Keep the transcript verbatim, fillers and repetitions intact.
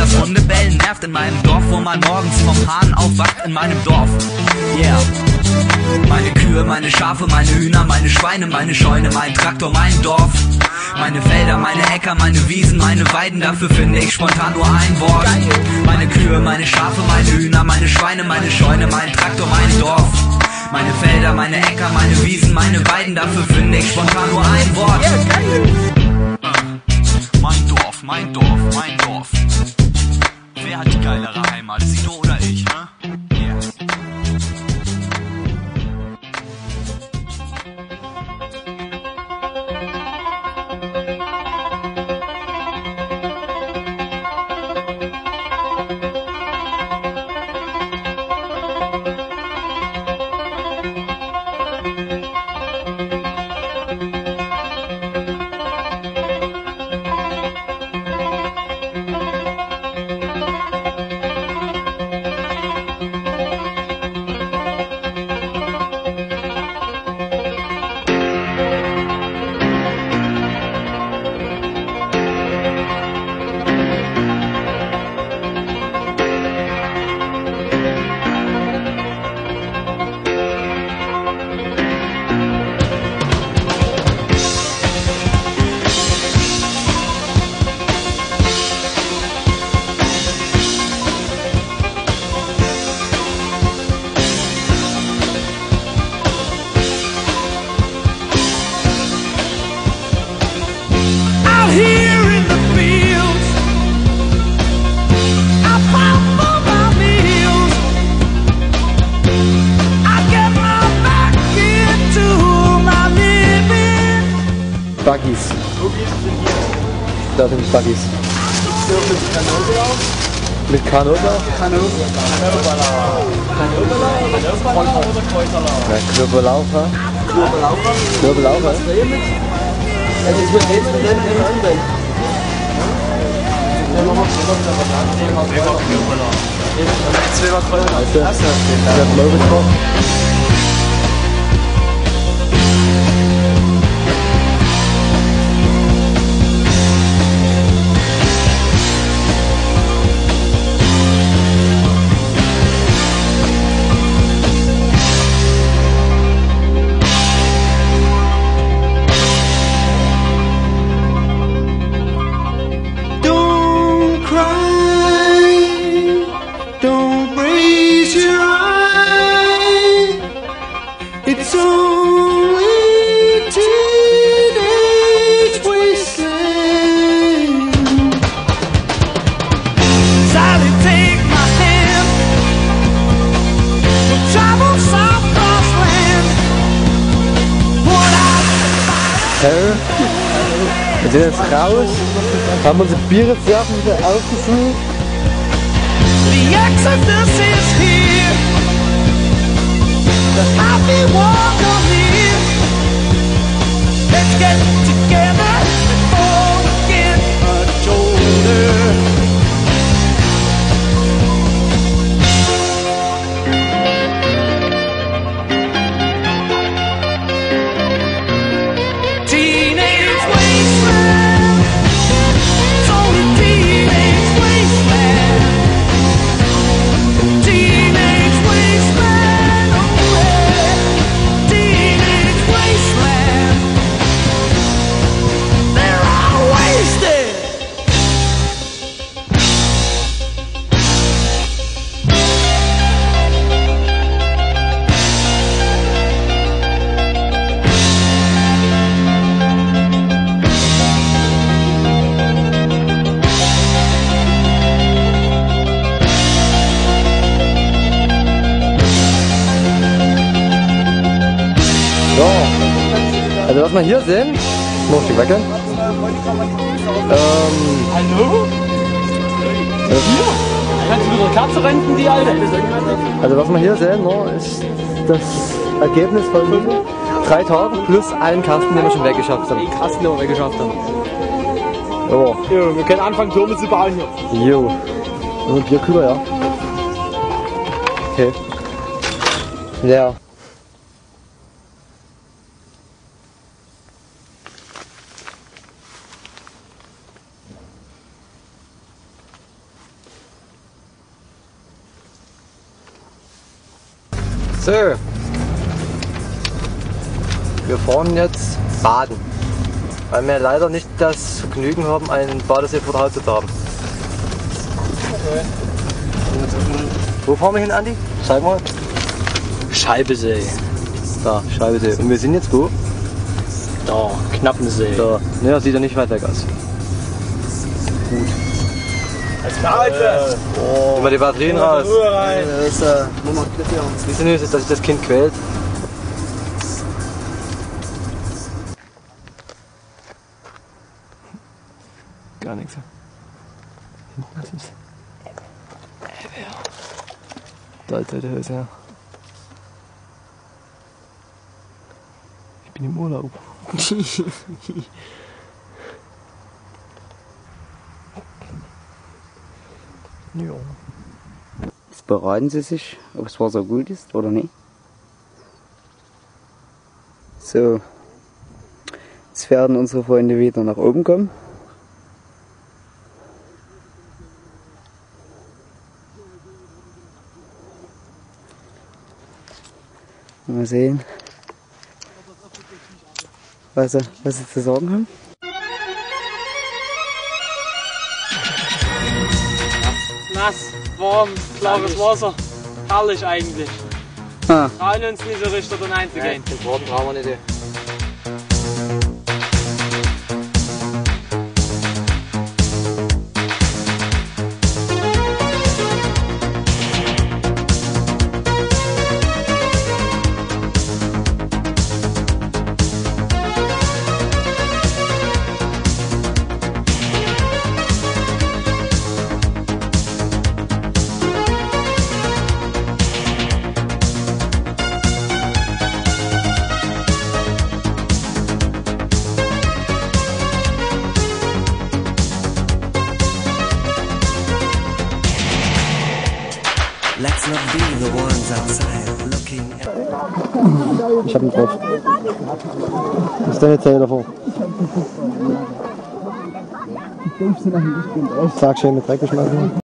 das Hundebellen nervt in meinem Dorf, wo man morgens vom Hahn aufwacht in meinem Dorf. Yeah. Meine Kühe, meine Schafe, meine Hühner, meine Schweine, meine Scheune, mein Traktor, mein Dorf. Meine Felder, meine Äcker, meine Wiesen, meine Weiden, dafür finde ich spontan nur ein Wort. Meine Kühe, meine Schafe, meine Hühner, meine Schweine, meine Scheune, mein Traktor, mein Dorf. Meine Felder, meine Äcker, meine Wiesen, meine Weiden, dafür finde ich spontan nur ein Wort. Mein Dorf, mein Dorf, mein Dorf. Wer hat die geilere Heimat, Sido oder ich, ne? Yeah. Buggies. Da sind Buggies. Mit Kanobalauf? Kanobalauf. Kanobalauf oder Kräuterlauf? Ja, Knoblaucher. Knoblaucher? Knoblaucher. Also ich würde jetzt mit dem Knoblauch. Zwei war Kräuterlauf. Also, das hat Low getroffen. Wir sind jetzt raus, haben unsere Bierflaschen wieder aufgefüllt. The Exodus is here. The happy one of here. Let's get together before we get much older. Also was wir hier sehen, muss ich wackeln. Ähm, Hallo? Ja. Kannst du mit der Katze renten, die Alte? Also was wir hier sehen, no, ist das Ergebnis von drei Tagen plus einen Kasten, den wir schon weggeschafft haben. Den Kasten, den wir weggeschafft haben. Jo. Jo, wir können anfangen, Türme zu bauen hier. Jo. Nur ein Bierkühler, ja. Okay. Ja. So. Wir fahren jetzt baden. Weil wir leider nicht das Vergnügen haben, einen Badesee vor der Haustür zu haben. Okay. Wo fahren wir hin, Andi? Zeig mal. Scheibesee. Da, Scheibesee. Und wir sind jetzt wo? Da, Knappensee. Da. Ne, das sieht ja nicht weit weg aus. Gut. Als Knarre! Oh. Immer die Batterien raus. Rein. Das ist, äh, Siehst du nicht, dass sich das Kind quält? Gar nichts. Hinten ist es. Da ist der Hose, ja. Ich bin im Urlaub. Ja. Jetzt beraten Sie sich, ob das Wasser gut ist oder nicht. So, jetzt werden unsere Freunde wieder nach oben kommen. Mal sehen, was sie, was sie zu sagen haben. Nass, warm, klares Wasser. Herrlich eigentlich. Ah. Trauen uns nicht so richtig da reinzugehen. Den Worten brauchen wir nicht. Let's not be the ones outside looking at... Ich hab ihn drauf. Was ist deine Zähne davor? Sag schön mit Dreck geschmeißen.